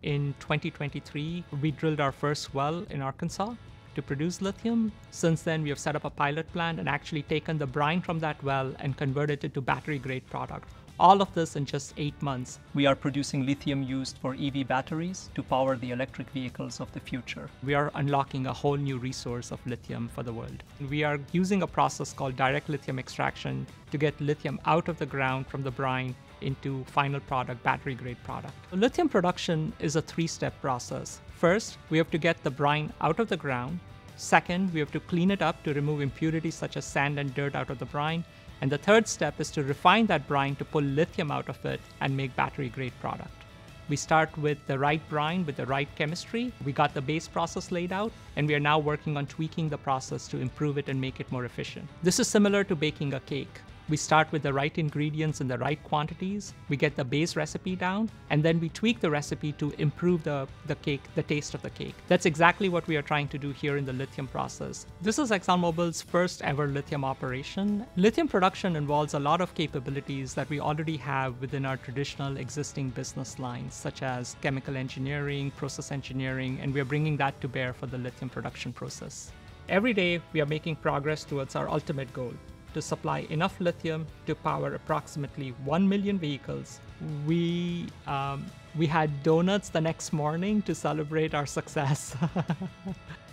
In 2023, we drilled our first well in Arkansas to produce lithium. Since then, we have set up a pilot plant and actually taken the brine from that well and converted it to battery-grade product. All of this in just 8 months. We are producing lithium used for EV batteries to power the electric vehicles of the future. We are unlocking a whole new resource of lithium for the world. We are using a process called direct lithium extraction to get lithium out of the ground from the brine into final product, battery-grade product. Lithium production is a 3-step process. First, we have to get the brine out of the ground. Second, we have to clean it up to remove impurities such as sand and dirt out of the brine. And the third step is to refine that brine to pull lithium out of it and make battery-grade product. We start with the right brine with the right chemistry. We got the base process laid out, and we are now working on tweaking the process to improve it and make it more efficient. This is similar to baking a cake. We start with the right ingredients in the right quantities, we get the base recipe down, and then we tweak the recipe to improve the cake, the taste of the cake. That's exactly what we are trying to do here in the lithium process. This is ExxonMobil's first ever lithium operation. Lithium production involves a lot of capabilities that we already have within our traditional existing business lines, such as chemical engineering, process engineering, and we are bringing that to bear for the lithium production process. Every day, we are making progress towards our ultimate goal: to supply enough lithium to power approximately 1 million vehicles. We had donuts the next morning to celebrate our success.